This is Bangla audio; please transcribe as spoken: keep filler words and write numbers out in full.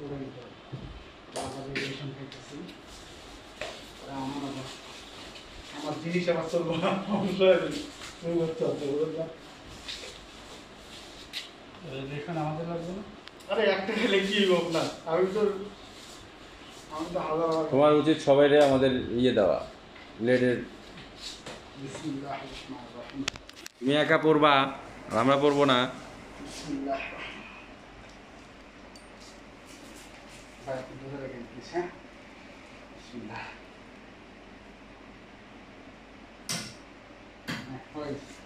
আমার জিনিস আবার চলবো না, তুমি করতে হতো বুঝলাম। আমাদের লাগবে না, আরে একটা খেলে কি হোক না, আমি তো আমি তো হাজার হাজার। তোমার উচিত সবাইরে আমাদের ইয়ে দেওয়া লেডের। তুমি একা পড়বা আর আমরা পড়বো না। হ্যাঁ